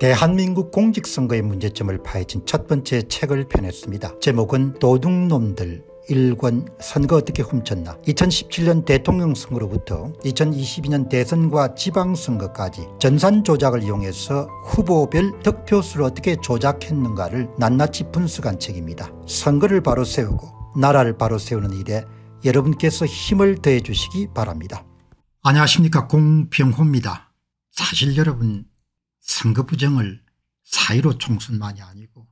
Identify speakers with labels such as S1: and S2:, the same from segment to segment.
S1: 대한민국 공직선거의 문제점을 파헤친 첫 번째 책을 펴냈습니다. 제목은 도둑놈들 1권 선거 어떻게 훔쳤나. 2017년 대통령 선거로부터 2022년 대선과 지방선거까지 전산 조작을 이용해서 후보별 득표수를 어떻게 조작했는가를 낱낱이 분석한 책입니다. 선거를 바로 세우고 나라를 바로 세우는 일에 여러분께서 힘을 더해 주시기 바랍니다. 안녕하십니까, 공병호입니다. 사실 여러분, 선거 부정을 4.15 총선만이 아니고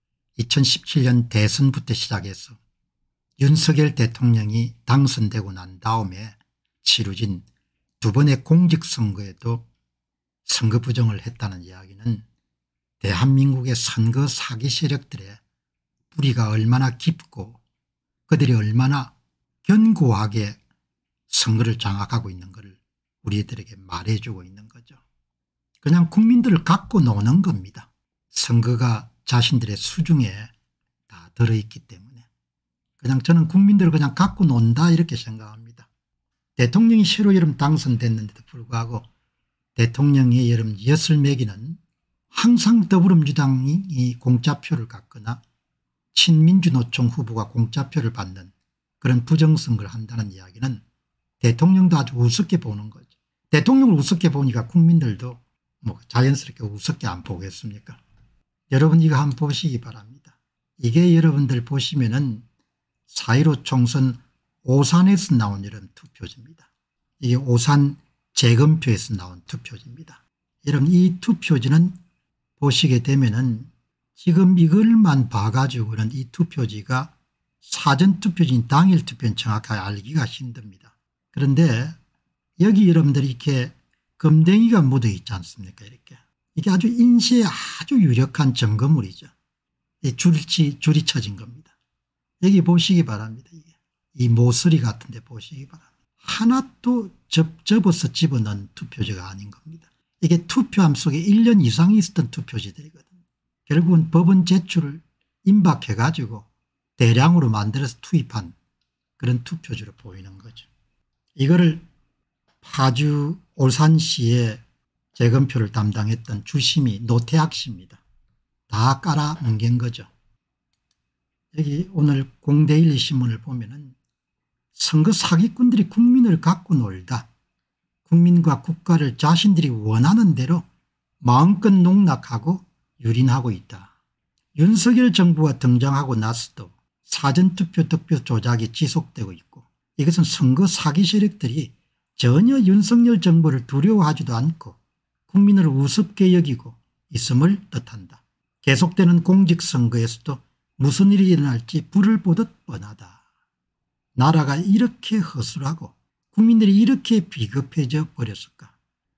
S1: 2017년 대선부터 시작해서 윤석열 대통령이 당선되고 난 다음에 치러진 두 번의 공직선거에도 선거 부정을 했다는 이야기는 대한민국의 선거 사기 세력들의 뿌리가 얼마나 깊고 그들이 얼마나 견고하게 선거를 장악하고 있는 것을 우리들에게 말해주고 있는 거죠. 그냥 국민들을 갖고 노는 겁니다. 선거가 자신들의 수중에 다 들어있기 때문에 그냥 저는 국민들을 그냥 갖고 논다 이렇게 생각합니다. 대통령이 새로 여름 당선됐는데도 불구하고 대통령의 여름 엿을 매기는 항상 더불어민주당이 공짜표를 갖거나 친민주노총 후보가 공짜표를 받는 그런 부정선거를 한다는 이야기는 대통령도 아주 우습게 보는 거죠. 대통령을 우습게 보니까 국민들도 뭐 자연스럽게 우습게 안 보겠습니까? 여러분 이거 한번 보시기 바랍니다. 이게 여러분들 보시면은 4.15 총선 오산에서 나온 이런 투표지입니다. 이게 오산 재검표에서 나온 투표지입니다. 여러분 이 투표지는 보시게 되면은 지금 이걸만 봐가지고는 이 투표지가 사전투표지인 당일 투표는 정확하게 알기가 힘듭니다. 그런데 여기 여러분들이 이렇게 검댕이가 묻어 있지 않습니까? 이게 아주 인쇄에 아주 유력한 증거물이죠. 줄이 쳐진 겁니다. 여기 보시기 바랍니다. 이 모서리 같은 데 보시기 바랍니다. 하나도 접어서 집어넣은 투표지가 아닌 겁니다. 이게 투표함 속에 1년 이상이 있었던 투표지들이거든요. 결국은 법원 제출을 임박해 가지고 대량으로 만들어서 투입한 그런 투표지로 보이는 거죠. 이거를 파주 울산시의 재검표를 담당했던 주심이 노태학 씨입니다. 다 깔아뭉갠 거죠. 여기 오늘 공데일리 신문을 보면은 선거 사기꾼들이 국민을 갖고 놀다 국민과 국가를 자신들이 원하는 대로 마음껏 농락하고 유린하고 있다. 윤석열 정부가 등장하고 나서도 사전투표 득표 조작이 지속되고 있고 이것은 선거 사기 세력들이 전혀 윤석열 정부를 두려워하지도 않고 국민을 우습게 여기고 있음을 뜻한다. 계속되는 공직선거에서도 무슨 일이 일어날지 불을 보듯 뻔하다. 나라가 이렇게 허술하고 국민들이 이렇게 비겁해져 버렸을까.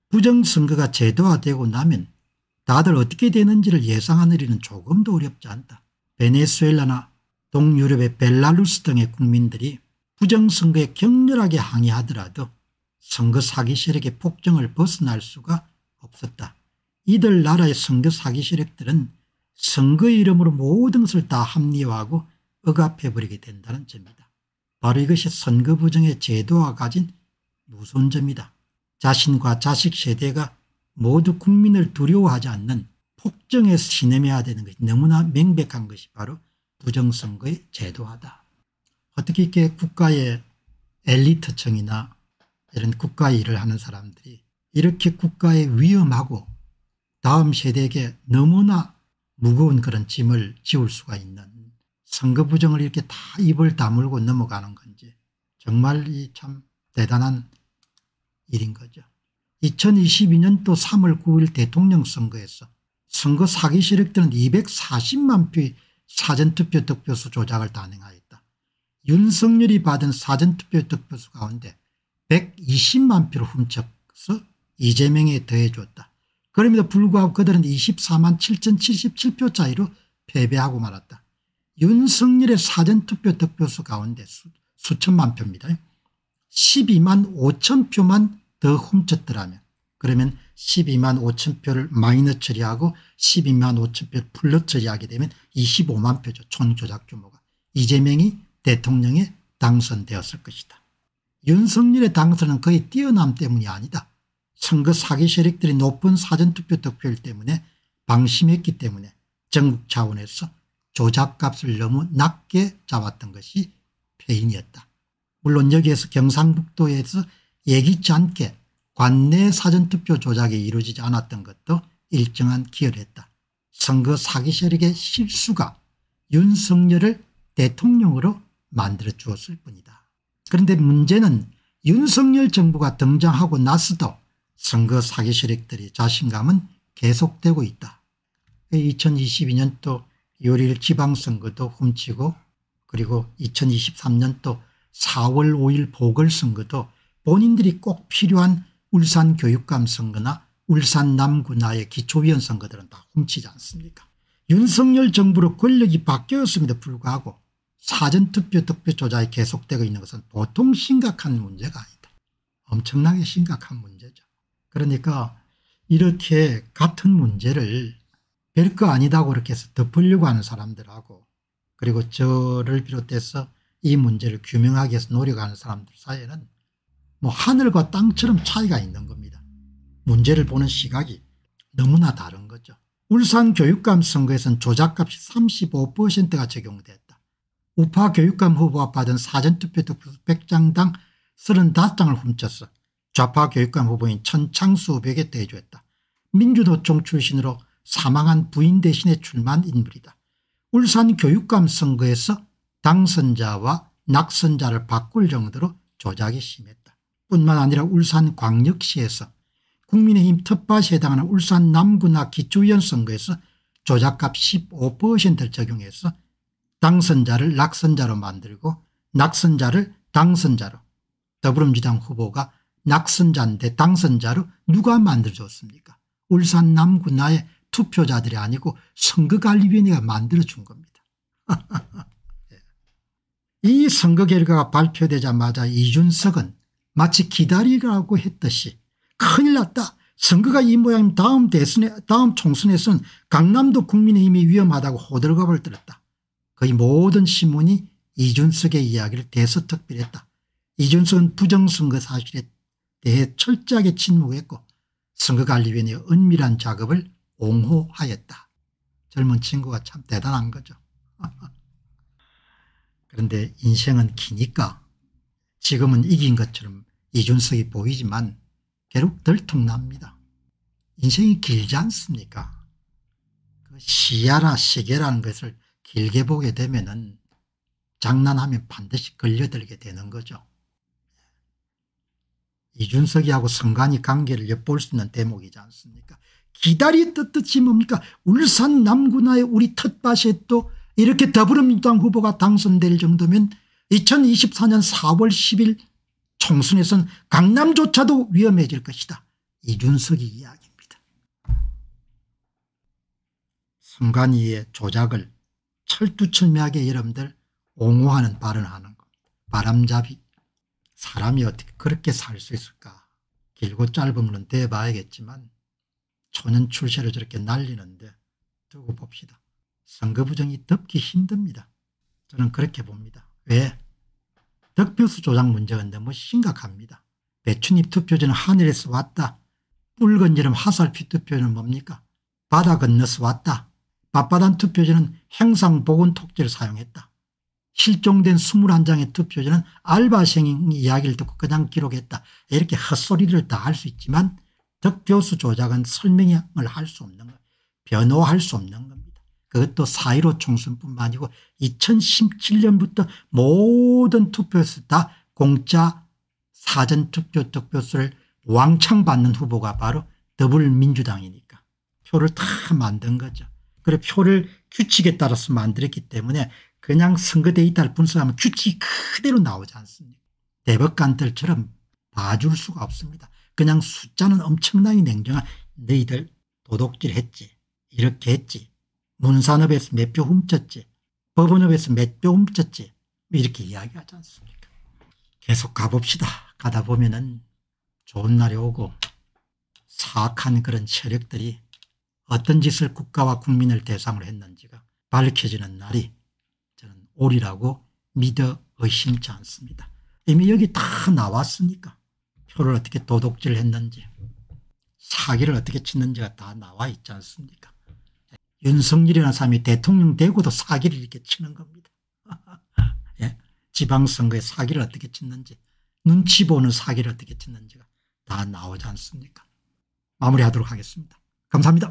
S1: 부정선거가 제도화되고 나면 다들 어떻게 되는지를 예상하느리는 조금도 어렵지 않다. 베네수엘라나 동유럽의 벨라루스 등의 국민들이 부정선거에 격렬하게 항의하더라도 선거 사기 세력의 폭정을 벗어날 수가 없었다. 이들 나라의 선거 사기 세력들은 선거의 이름으로 모든 것을 다 합리화하고 억압해버리게 된다는 점이다. 바로 이것이 선거 부정의 제도가 가진 무서운 점이다. 자신과 자식 세대가 모두 국민을 두려워하지 않는 폭정에서 신음해야 되는 것이 너무나 명백한 것이 바로 부정선거의 제도화다. 어떻게 이렇게 국가의 엘리트층이나 이런 국가의 일을 하는 사람들이 이렇게 국가에 위험하고 다음 세대에게 너무나 무거운 그런 짐을 지울 수가 있는 선거 부정을 이렇게 다 입을 다물고 넘어가는 건지 정말 참 대단한 일인 거죠. 2022년도 3월 9일 대통령 선거에서 선거 사기 세력들은 240만 표의 사전투표 득표수 조작을 단행하였다. 윤석열이 받은 사전투표 득표수 가운데 120만 표를 훔쳐서 이재명에 더해줬다. 그럼에도 불구하고 그들은 24만 7077표 차이로 패배하고 말았다. 윤석열의 사전투표 득표수 가운데 수천만 표입니다. 12만 5천 표만 더 훔쳤더라면 그러면 12만 5천 표를 마이너스 처리하고 12만 5천 표를 플러스 처리하게 되면 25만 표죠. 총 조작 규모가. 이재명이 대통령에 당선되었을 것이다. 윤석열의 당선은 거의 뛰어남 때문이 아니다. 선거 사기 세력들이 높은 사전투표 득표율 때문에 방심했기 때문에 전국 차원에서 조작값을 너무 낮게 잡았던 것이 패인이었다. 물론 여기에서 경상북도에서 예기치 않게 관내 사전투표 조작이 이루어지지 않았던 것도 일정한 기여를 했다. 선거 사기 세력의 실수가 윤석열을 대통령으로 만들어 주었을 뿐이다. 그런데 문제는 윤석열 정부가 등장하고 나서도 선거 사기 세력들의 자신감은 계속되고 있다. 2022년도 6월 1일 지방선거도 훔치고 그리고 2023년도 4월 5일 보궐선거도 본인들이 꼭 필요한 울산 교육감 선거나 울산 남구나의 기초위원 선거들은 다 훔치지 않습니까? 윤석열 정부로 권력이 바뀌었음에도 불구하고 사전투표 득표 조작이 계속되고 있는 것은 보통 심각한 문제가 아니다. 엄청나게 심각한 문제죠. 그러니까 이렇게 같은 문제를 별거 아니다고 그렇게 해서 덮으려고 하는 사람들하고 그리고 저를 비롯해서 이 문제를 규명하기 위해서 노력하는 사람들 사이에는 뭐 하늘과 땅처럼 차이가 있는 겁니다. 문제를 보는 시각이 너무나 다른 거죠. 울산 교육감 선거에서는 조작값이 35%가 적용됐다. 우파 교육감 후보가 받은 사전투표 득표수 100장당 35장을 훔쳐서 좌파 교육감 후보인 천창수 후보에게 대조했다. 민주노총 출신으로 사망한 부인 대신에 출마한 인물이다. 울산 교육감 선거에서 당선자와 낙선자를 바꿀 정도로 조작이 심했다. 뿐만 아니라 울산광역시에서 국민의힘 텃밭에 해당하는 울산 남구나 기초위원 선거에서 조작값 15%를 적용해서 당선자를 낙선자로 만들고 낙선자를 당선자로 더불어민주당 후보가 낙선자인데 당선자로 누가 만들어줬습니까? 울산 남구나의 투표자들이 아니고 선거관리위원회가 만들어준 겁니다. 이 선거 결과가 발표되자마자 이준석은 마치 기다리라고 했듯이 큰일 났다. 선거가 이 모양이면 다음 총선에서는 강남도 국민의힘이 위험하다고 호들갑을 떨었다. 거의 모든 신문이 이준석의 이야기를 대서특필했다. 이준석은 부정선거 사실에 대해 철저하게 침묵했고 선거관리위원회의 은밀한 작업을 옹호하였다. 젊은 친구가 참 대단한 거죠. 그런데 인생은 기니까 지금은 이긴 것처럼 이준석이 보이지만 결국 들통납니다. 인생이 길지 않습니까? 그 시야나 시계라는 것을 길게 보게 되면은 장난하면 반드시 걸려들게 되는 거죠. 이준석이하고 선관위 관계를 엿볼 수 있는 대목이지 않습니까? 기다리던 뜻이 뭡니까? 울산 남구나의 우리 텃밭에 또 이렇게 더불어민주당 후보가 당선될 정도면 2024년 4월 10일 총선에서는 강남조차도 위험해질 것이다. 이준석의 이야기입니다. 선관위의 조작을 철두철미하게 여러분들 옹호하는 발언을 하는 겁니다. 바람잡이. 사람이 어떻게 그렇게 살 수 있을까. 길고 짧은 물은 대봐야겠지만 초년 출세를 저렇게 날리는데 두고 봅시다. 선거 부정이 덮기 힘듭니다. 저는 그렇게 봅니다. 왜? 득표수 조작 문제가 너무 심각합니다. 배춧잎 투표지는 하늘에서 왔다. 붉은 여름 화살표 투표는 뭡니까? 바다 건너서 왔다. 빳빳한 투표지는 행상보건톡지를 사용했다. 실종된 21장의 투표지는 알바생 이야기를 듣고 그냥 기록했다. 이렇게 헛소리를 다 할 수 있지만 득표수 조작은 설명을 할 수 없는 것, 변호할 수 없는 겁니다. 그것도 4.15 총선뿐만 아니고 2017년부터 모든 투표에서 다 공짜 사전투표 득표수를 왕창 받는 후보가 바로 더불어민주당이니까 표를 다 만든 거죠. 그리고 표를 규칙에 따라서 만들었기 때문에 그냥 선거 데이터를 분석하면 규칙이 그대로 나오지 않습니까? 대법관들처럼 봐줄 수가 없습니다. 그냥 숫자는 엄청나게 냉정한 너희들 도둑질 했지, 이렇게 했지, 문산업에서 몇 표 훔쳤지, 법원업에서 몇 표 훔쳤지, 이렇게 이야기하지 않습니까? 계속 가봅시다. 가다 보면은 좋은 날이 오고 사악한 그런 세력들이 어떤 짓을 국가와 국민을 대상으로 했는지가 밝혀지는 날이 저는 오리라고 믿어 의심치 않습니다. 이미 여기 다 나왔으니까 표를 어떻게 도둑질 했는지 사기를 어떻게 치는지가 다 나와 있지 않습니까? 윤석열이라는 사람이 대통령 되고도 사기를 이렇게 치는 겁니다. 예? 지방선거에 사기를 어떻게 쳤는지, 눈치 보는 사기를 어떻게 쳤는지가 다 나오지 않습니까? 마무리하도록 하겠습니다. 감사합니다.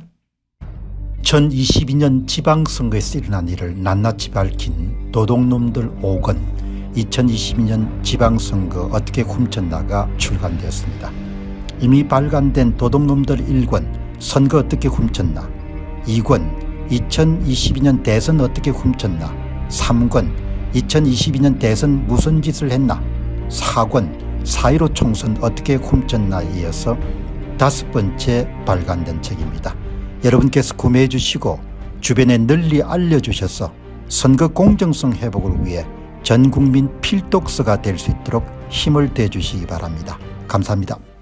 S1: 2022년 지방선거에서 일어난 일을 낱낱이 밝힌 도둑놈들 5권 2022년 지방선거 어떻게 훔쳤나가 출간되었습니다. 이미 발간된 도둑놈들 1권 선거 어떻게 훔쳤나, 2권 2022년 대선 어떻게 훔쳤나, 3권 2022년 대선 무슨 짓을 했나, 4권 4.15 총선 어떻게 훔쳤나에 이어서 5번째 발간된 책입니다. 여러분께서 구매해 주시고 주변에 널리 알려주셔서 선거 공정성 회복을 위해 전국민 필독서가 될 수 있도록 힘을 대주시기 바랍니다. 감사합니다.